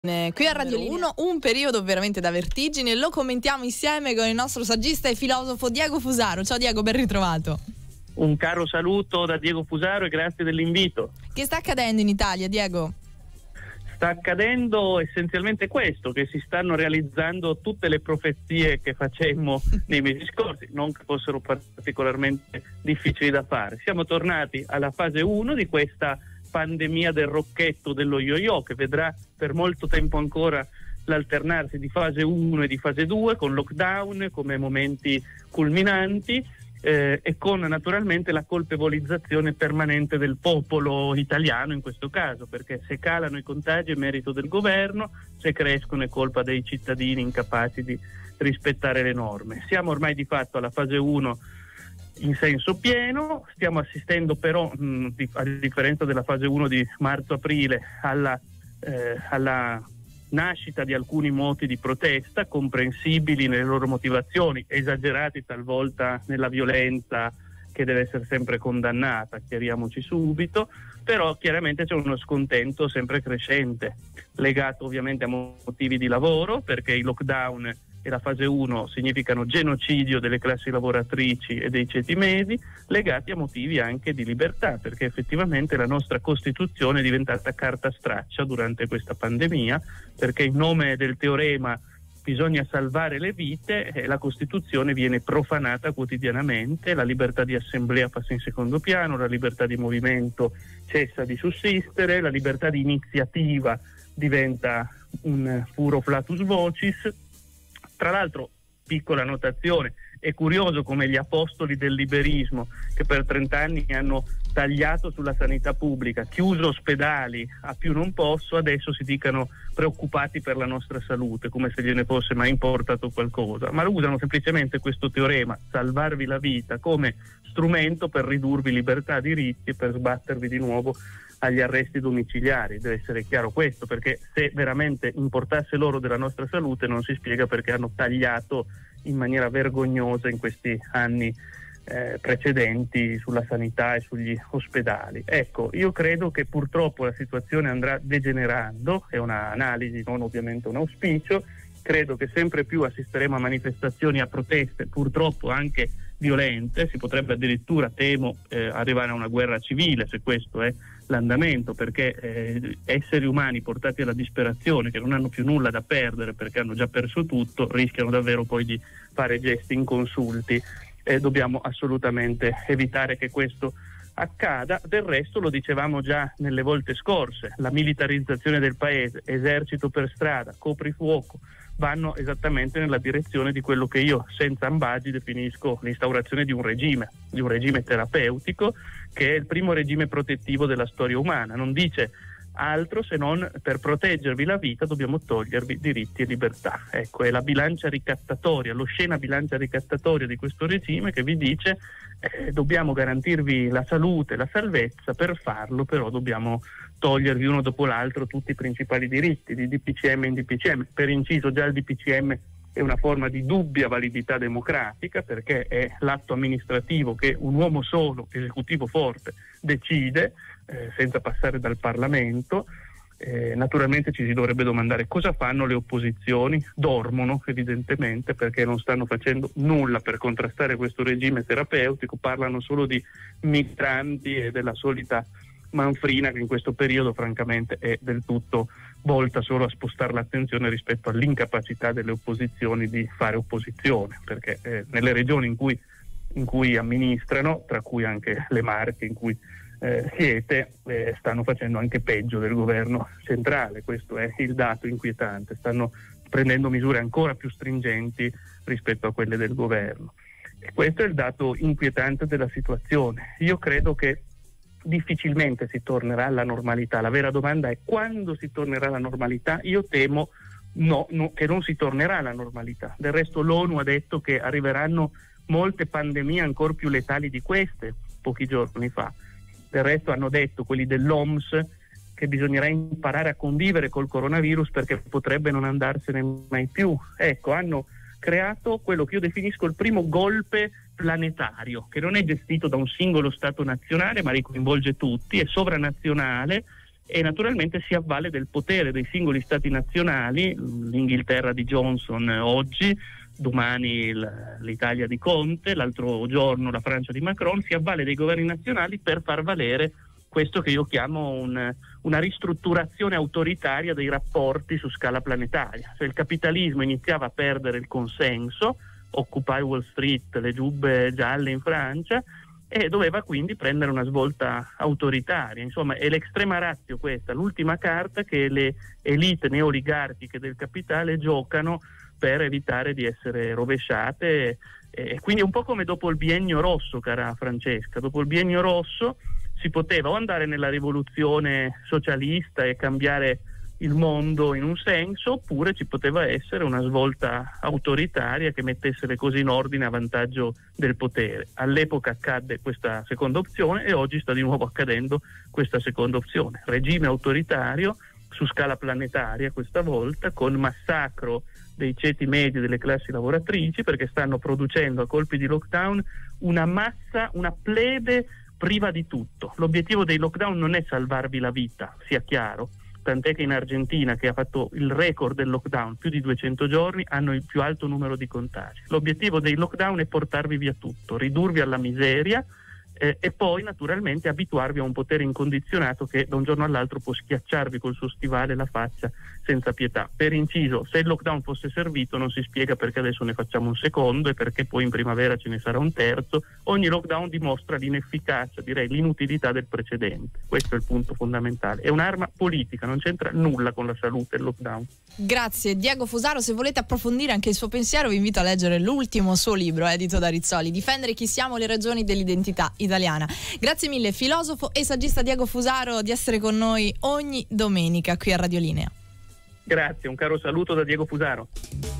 Qui a Radio 1 un periodo veramente da vertigine, lo commentiamo insieme con il nostro saggista e filosofo Diego Fusaro. Ciao Diego, ben ritrovato. Un caro saluto da Diego Fusaro e grazie dell'invito. Che sta accadendo in Italia, Diego? Sta accadendo essenzialmente questo, che si stanno realizzando tutte le profezie che facemmo nei mesi scorsi, non che fossero particolarmente difficili da fare. Siamo tornati alla fase 1 di questa pandemia del rocchetto, dello yo-yo, che vedrà per molto tempo ancora l'alternarsi di fase 1 e di fase 2, con lockdown come momenti culminanti e con naturalmente la colpevolizzazione permanente del popolo italiano in questo caso, perché se calano i contagi è merito del governo, se crescono è colpa dei cittadini incapaci di rispettare le norme. Siamo ormai di fatto alla fase 1 in senso pieno, stiamo assistendo però, a differenza della fase 1 di marzo-aprile, alla nascita di alcuni moti di protesta, comprensibili nelle loro motivazioni, esagerati talvolta nella violenza che deve essere sempre condannata, chiariamoci subito, però chiaramente c'è uno scontento sempre crescente, legato ovviamente a motivi di lavoro, perché i lockdown e la fase 1 significano genocidio delle classi lavoratrici e dei ceti medi, legati a motivi anche di libertà, perché effettivamente la nostra Costituzione è diventata carta straccia durante questa pandemia, perché in nome del teorema bisogna salvare le vite, la Costituzione viene profanata quotidianamente, la libertà di assemblea passa in secondo piano, la libertà di movimento cessa di sussistere, la libertà di iniziativa diventa un puro flatus vocis. Tra l'altro, piccola notazione, è curioso come gli apostoli del liberismo, che per 30 anni hanno tagliato sulla sanità pubblica, chiuso ospedali a più non posso, adesso si dicano preoccupati per la nostra salute, come se gliene fosse mai importato qualcosa, ma usano semplicemente questo teorema, salvarvi la vita, come strumento per ridurvi libertà, diritti e per sbattervi di nuovo agli arresti domiciliari. Deve essere chiaro questo, perché se veramente importasse loro della nostra salute non si spiega perché hanno tagliato in maniera vergognosa in questi anni precedenti sulla sanità e sugli ospedali. Ecco, io credo che purtroppo la situazione andrà degenerando, è un'analisi, non ovviamente un auspicio. Credo che sempre più assisteremo a manifestazioni, a proteste, purtroppo anche violente, si potrebbe addirittura, temo, arrivare a una guerra civile se questo è l'andamento, perché esseri umani portati alla disperazione, che non hanno più nulla da perdere perché hanno già perso tutto, rischiano davvero poi di fare gesti inconsulti e dobbiamo assolutamente evitare che questo accada. Del resto lo dicevamo già nelle volte scorse, la militarizzazione del paese, esercito per strada, coprifuoco, vanno esattamente nella direzione di quello che io senza ambagi definisco l'instaurazione di un regime terapeutico, che è il primo regime protettivo della storia umana. Non dice altro se non: per proteggervi la vita dobbiamo togliervi diritti e libertà. Ecco, è la bilancia ricattatoria, l'oscena bilancia ricattatoria di questo regime che vi dice dobbiamo garantirvi la salute, la salvezza, per farlo però dobbiamo togliervi uno dopo l'altro tutti i principali diritti, di DPCM in DPCM. Per inciso, già il DPCM è una forma di dubbia validità democratica, perché è l'atto amministrativo che un uomo solo, esecutivo forte, decide senza passare dal Parlamento. Naturalmente ci si dovrebbe domandare cosa fanno le opposizioni. Dormono evidentemente, perché non stanno facendo nulla per contrastare questo regime terapeutico, parlano solo di migranti e della solita manfrina che in questo periodo francamente è del tutto volta solo a spostare l'attenzione rispetto all'incapacità delle opposizioni di fare opposizione, perché nelle regioni in cui amministrano, tra cui anche le Marche in cui siete, stanno facendo anche peggio del governo centrale. Questo è il dato inquietante, stanno prendendo misure ancora più stringenti rispetto a quelle del governo, e questo è il dato inquietante della situazione. Io credo che difficilmente si tornerà alla normalità. La vera domanda è: quando si tornerà alla normalità? Io temo che non si tornerà alla normalità. Del resto l'ONU ha detto che arriveranno molte pandemie ancora più letali di queste pochi giorni fa. Del resto hanno detto quelli dell'OMS che bisognerà imparare a convivere col coronavirus perché potrebbe non andarsene mai più. Ecco, hanno creato quello che io definisco il primo golpe planetario, che non è gestito da un singolo Stato nazionale ma ricoinvolge tutti, è sovranazionale e naturalmente si avvale del potere dei singoli stati nazionali, l'Inghilterra di Johnson oggi, domani l'Italia di Conte, l'altro giorno la Francia di Macron, si avvale dei governi nazionali per far valere questo che io chiamo una ristrutturazione autoritaria dei rapporti su scala planetaria. Cioè il capitalismo iniziava a perdere il consenso, Occupy Wall Street, le giubbe gialle in Francia, e doveva quindi prendere una svolta autoritaria. Insomma, è l'extrema ratio questa, l'ultima carta che le elite neoligarchiche del capitale giocano per evitare di essere rovesciate. Quindi è un po' come dopo il biennio rosso, cara Francesca. Dopo il biennio rosso si poteva o andare nella rivoluzione socialista e cambiare il mondo in un senso, oppure ci poteva essere una svolta autoritaria che mettesse le cose in ordine a vantaggio del potere. All'epoca accadde questa seconda opzione e oggi sta di nuovo accadendo questa seconda opzione. Regime autoritario su scala planetaria questa volta, con massacro dei ceti medi delle classi lavoratrici, perché stanno producendo a colpi di lockdown una massa, una plebe priva di tutto. L'obiettivo dei lockdown non è salvarvi la vita, sia chiaro, tant'è che in Argentina, che ha fatto il record del lockdown, più di 200 giorni, hanno il più alto numero di contagi. L'obiettivo dei lockdown è portarvi via tutto, ridurvi alla miseria e poi naturalmente abituarvi a un potere incondizionato che da un giorno all'altro può schiacciarvi col suo stivale la faccia senza pietà. Per inciso, se il lockdown fosse servito non si spiega perché adesso ne facciamo un secondo e perché poi in primavera ce ne sarà un terzo. Ogni lockdown dimostra l'inefficacia, direi l'inutilità del precedente. Questo è il punto fondamentale. È un'arma politica, non c'entra nulla con la salute il lockdown. Grazie Diego Fusaro. Se volete approfondire anche il suo pensiero vi invito a leggere l'ultimo suo libro edito da Rizzoli, Difendere chi siamo, le ragioni dell'identità italiana. Grazie mille filosofo e saggista Diego Fusaro di essere con noi ogni domenica qui a Radio Linea. Grazie, un caro saluto da Diego Fusaro.